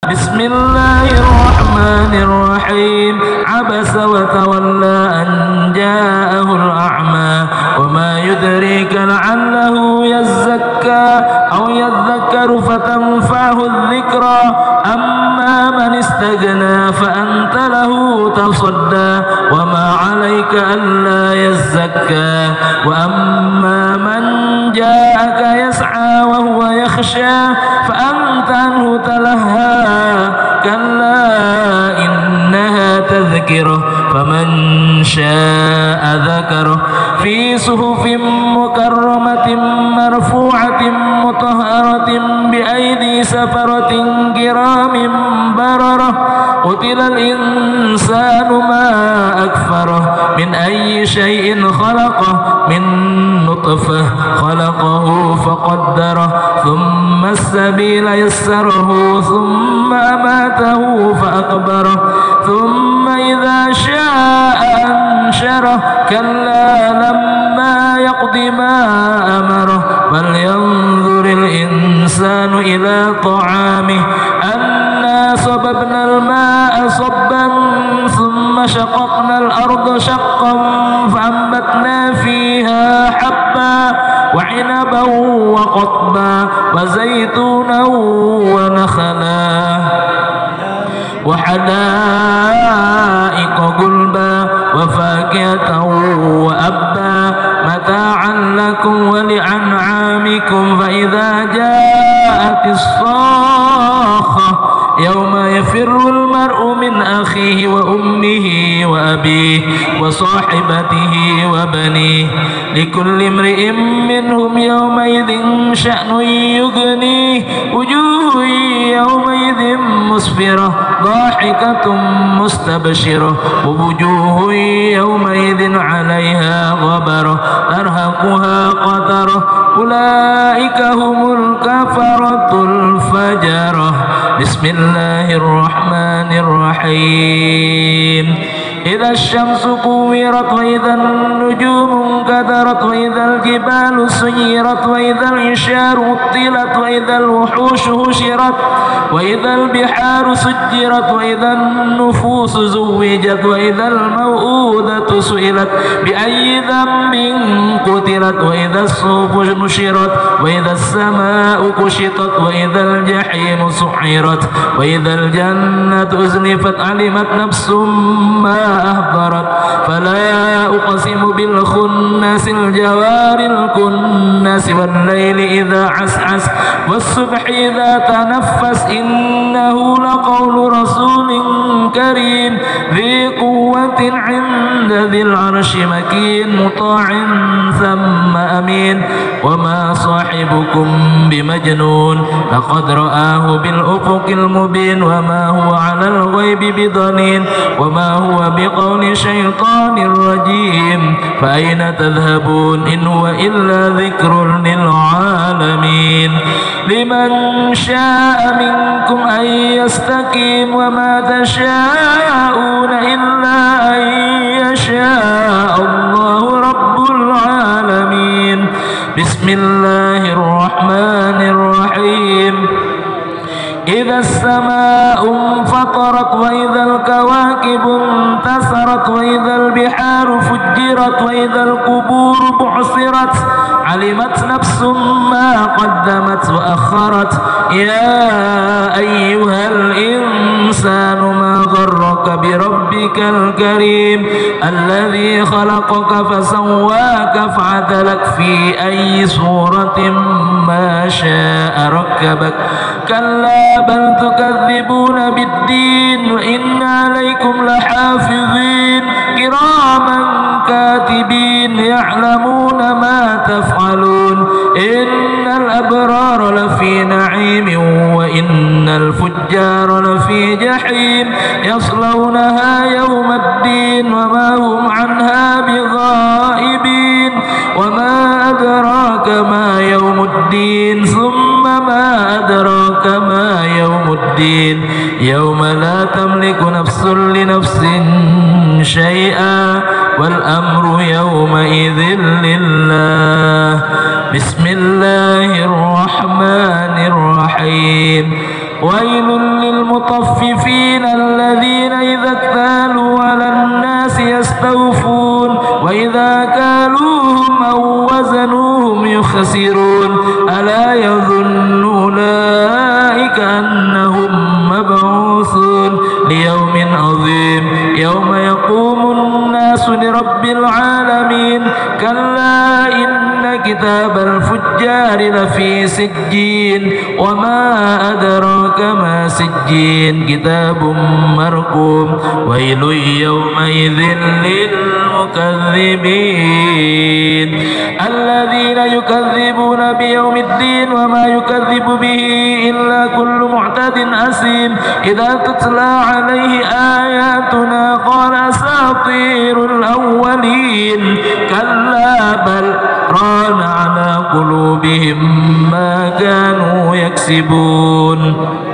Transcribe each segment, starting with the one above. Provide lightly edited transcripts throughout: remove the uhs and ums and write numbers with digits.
بسم الله الرحمن الرحيم عبس وتولى أن جاءه الأعمى وما يدريك لعله يزكى أو يذكر فتنفعه الذكرى أما من استغنى فأنت له تصدى وما عليك ألا يزكى وأما من جاءك يسعى وهو يخشى فأنت عنه تلهى كلا إنها تذكرة فمن شاء ذكره في صحف مكرمة مرفوعة مطهرة بأيدي سفرة كرام بررة قتل الإنسان ما أكفره من أي شيء خلقه من نطفة خلقه فقدره ثم السبيل يسره ثم أماته فأقبره ثم إذا شاء أنشره كلا لما يقض ما أمره فلينظر الإنسان إلى طعامه أنا صببنا الماء صبا ثم شققنا الأرض شقا فأنبتنا فيها حبا وعنبا وقضبا وزيتونا ونخلا وحدائق غلبا وفاكهة وأبا متاعا لكم ولأنعامكم فإذا جاءت الصاخة يوم يفر المرء من أخيه وأمه وأبيه وصاحبته وبنيه لكل امرئ منهم يومئذ شأن يغنيه وجوه يومئذ مسفرة ضاحكة مستبشرة ووجوه يومئذ عليها غبرة ترهقها قترة أولئك هم الكفرة الفجرة بسم الله الرحمن الرحيم إذا الشمس كورت وإذا النجوم انكدرت وإذا الجبال سيرت وإذا العشار عطلت وإذا الوحوش هشرت وإذا البحار سجرت وإذا النفوس زوجت وإذا الموءودة سئلت بأي ذنب قتلت وإذا الصحف نشرت وإذا السماء كشطت وإذا الجحيم سعرت وإذا الجنة أزلفت علمت نفس ما أهضرت فلا أقسم بالخنس الجوار الكنس والليل إذا عسعس والصبح إذا تنفس إنه لقول رسول كريم ذي قوة عند ذي العرش مكين مطاع ثم أمين وما صاحبكم بمجنون لقد رآه بالأفق المبين وما هو على الغيب بضنين وما هو بقول شيطان رجيم فأين تذهبون إن هو إلا ذكر للعالمين لمن شاء منكم أن يستقيم وما تشاءون إلا أن يشاء الله رب العالمين بسم الله الرحمن الرحيم إذا السماء انفطرت وإذا الكواكب انتثرت وإذا البحار فجرت وإذا القبور بعثرت علمت نفس ما قدمت وأخرت يا أيها الإنسان ما غرك بربك الكريم الذي خلقك فسواك فعدلك في أي صورة ما شاء ركبك كلا بل تكذبون بالدين وإن عليكم لحافظين كراما كاتبين يعلمون ما تفعلون إن الأبرار لفي نعيم وإن الفجار لفي جحيم يصلونها يوم الدين وما هم عنها بغائبين وما أدراك ما يوم الدين ثم ما أدراك ما يوم الدين يوم لا تملك نفس لنفس شيئا والأمر يومئذ لله بسم الله الرحمن الرحيم ويل للمطففين الذين إذا اكتالوا على الناس يستوفون وإذا كالوهم أو وزنوهم يخسرون ألا يظن أولئك أنهم مبعوثون ليوم عظيم يوم يقوم الناس لرب العالمين كلا إن كتاب الفجار لفي سجين وما أدراك ما سجين كتاب مرقوم ويل يومئذ للمكذبين الذين يكذبون بيوم الدين وما يكذب به إلا كل معتد أثيم إذا تتلى عليه آياتنا قال أساطير الأولين كلا بل ران على قلوبهم ما كانوا يكسبون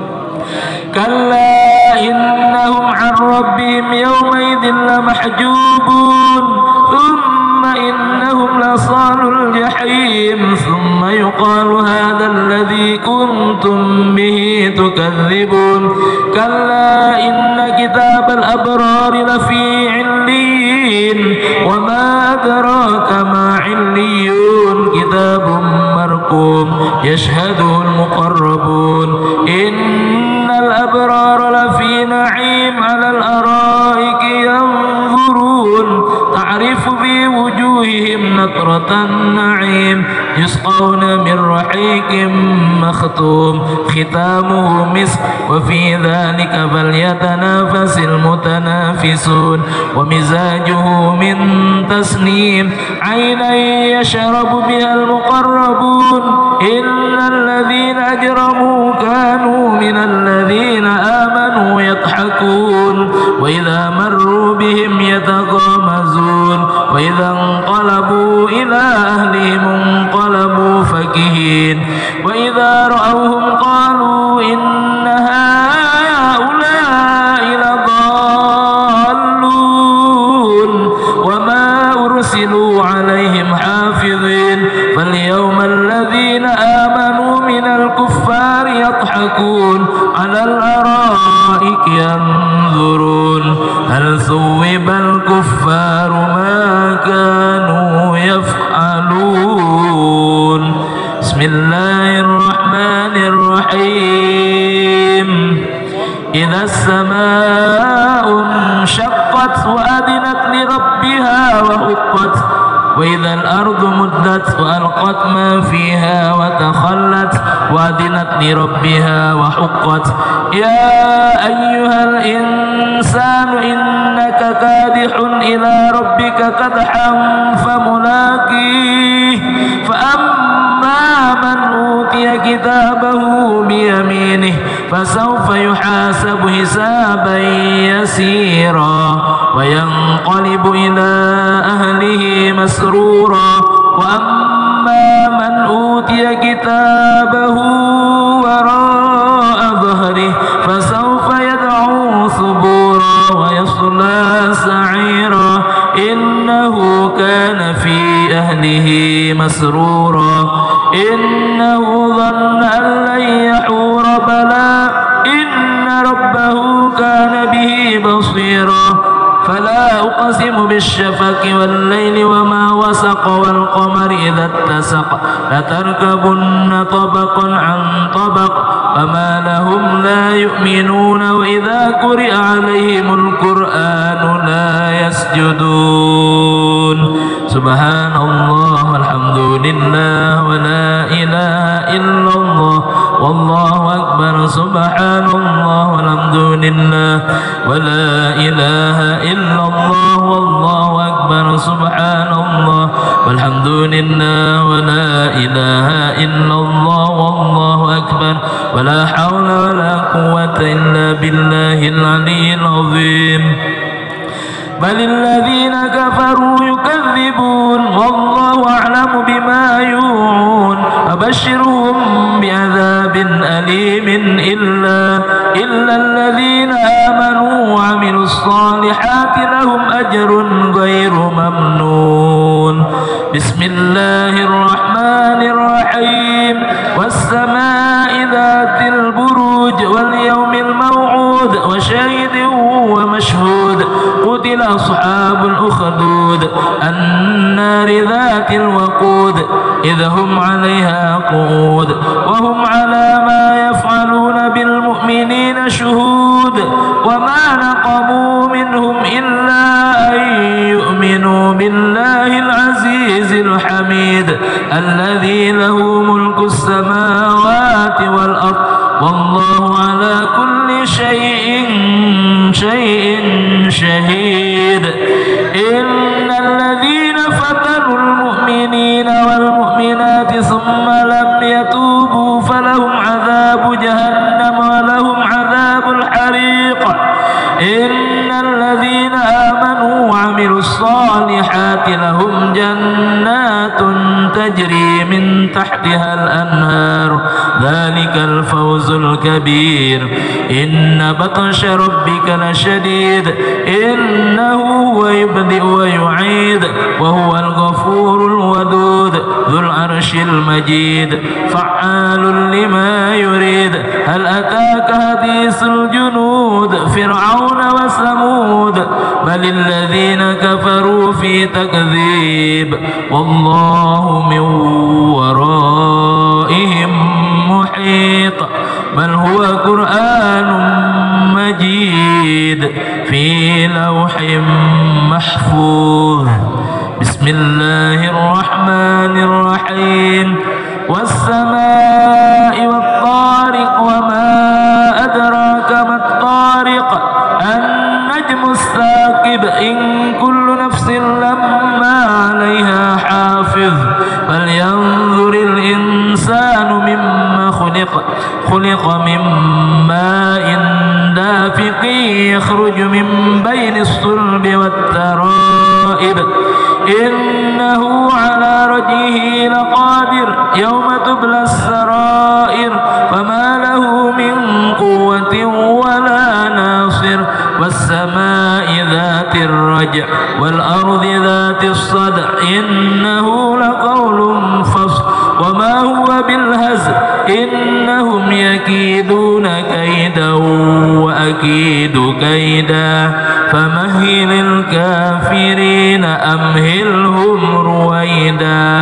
كلا إنهم عن ربهم يومئذ لمحجوبون ثم إنهم لصالوا الجحيم ثم يقال هذا الذي كنتم به تكذبون كلا إن كتاب الأبرار لفي عليين وما أدراك ما عليون كتاب مرقوم يشهده المقربون إن الأبرار لفي نعيم على الأرائك ينظرون تعرف في وجوههم نضرة النعيم يسقون من رحيق مختوم ختامه مسك وفي ذلك فليتنافس المتنافسون ومزاجه من تسنيم عينا يشرب بها المقربون إن الذين أجرموا كانوا من الذين آمنوا يضحكون وإذا مروا بهم يتغامزون وإذا انقلبوا إلى أهلهم انقلبوا فكهين وإذا رأوهم قالوا إن هؤلاء لضالون وما أرسلوا عليهم حافظين فاليوم الذين آمنوا من الكفار يضحكون على الأرائك ينظرون هل ثوب الكفار ما كانوا يفعلون بسم الله الرحمن الرحيم إذا السماء انشقت وأذنت لربها وحقت وإذا الأرض مدت وألقت ما فيها وتخلت وأذنت لربها وحقت يا أيها الإنسان إنك كادح إلى ربك كدحا فملاقيه فأما من أوتي كتابه بيمينه فسوف يحاسب حسابا يسيرا وينقلب إلى أهله مسرورا وأما من أوتي كتابه وراء ظهره فسوف يدعو ثبورا ويصلى سعيرا إنه كان في أهله مسرورا إنه ظن أن لن يحور بلى إن ربه كان به بصيرا فلا أقسم بالشفق والليل وما وسق والقمر إذا اتسق لتركبن طبقا عن طبق فما لهم لا يؤمنون وإذا قرئ عليهم القرآن لا يسجدون سبحان الله والحمد لله ولا إله إلا الله والله أكبر سبحان الله والحمد لله ولا إله إلا الله والله أكبر سبحان الله والحمد لله ولا إله إلا الله والله أكبر ولا حول ولا قوة إلا بالله العلي العظيم بل الذين كفروا يكذبون والله أعلم بما يوعون فبشرهم بعذاب أليم إلا الذين آمنوا وعملوا الصالحات لهم أجر غير ممنون بسم الله الرحمن الرحيم والسماء ذات البروج وشهود وشاهد ومشهود قتل أصحاب الأخدود النار ذات الوقود إذ هم عليها قعود وهم على ما يفعلون بالمؤمنين شهود وما نقموا منهم إلا أن يؤمنوا بالله العزيز الحميد الذي له ملك السماوات والأرض والله على كل شيء شهيد. إن الذين فتنوا المؤمنين والمؤمنات ثم لم يتوبوا فلهم عذاب جهنم ولهم عذاب الحريق. إن الذين آمنوا وعملوا الصالحات لهم جنات تجري من تحتها الأنهار ذلك الفوز الكبير. إن بطش ربك لشديد إنه هو يبدئ ويعيد وهو الغفور الودود ذو العرش المجيد فعال لما يريد. هل أتاك حديث الجنود فرعون وثمود بل الذين كفروا في تكذيب والله من ورائهم محيط. بل هو قرآن مجيد في لوح محفوظ. بسم الله الرحمن الرحيم. والسماء والطارق وما أدراك ما الطارق النجم الثاقب إن كل نفس لما عليها حافظ. فلينظر الإنسان مما خلق من ماء دافق يخرج من بين الصلب والترائب إنه على رجعه لقادر يوم تبلى السرائر فما له من قوة ولا ناصر. والسماء ذات الرجع والأرض ذات الصدع إنه لقول فصل وما هو بالهزل إنهم يكيدون كيدا وأكيد كيدا فمهل الكافرين أمهلهم رويدا.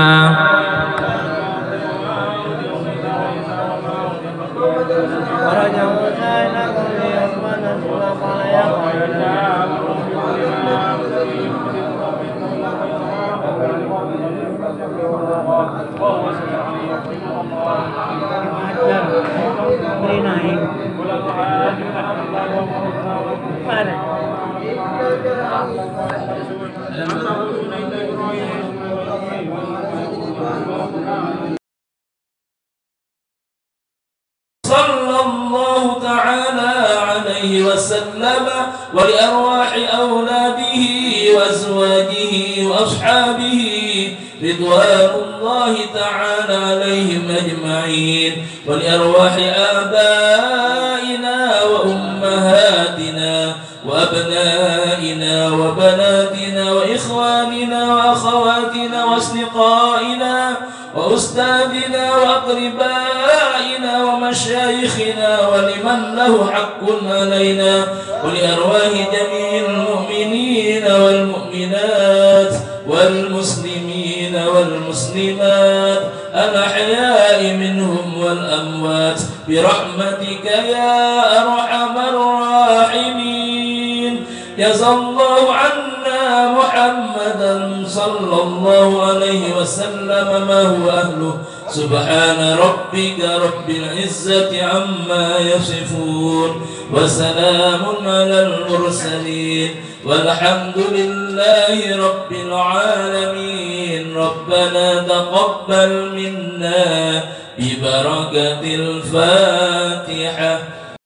صلى الله تعالى عليه وسلم ولأرواح أولاده وأزواجه وأصحابه رضوان الله تعالى عليهم أجمعين ولأرواح آبائنا وأمهاتنا وأبنائنا وبناتنا وإخواننا وأخواتنا وأصدقائنا وأستاذنا وأقربائنا ومشايخنا ولمن له حق علينا ولأرواح جميع المؤمنين والمؤمنات والمسلمين والمسلمات الأحياء منهم والأموات برحمتك يا أرحم الراحمين. جزى الله عنا محمدا صلى الله عليه وسلم ما هو أهله. سبحان ربك رب العزة عما يصفون وسلام على المرسلين والحمد لله رب العالمين. ربنا تقبل منا ببركة الفاتحة.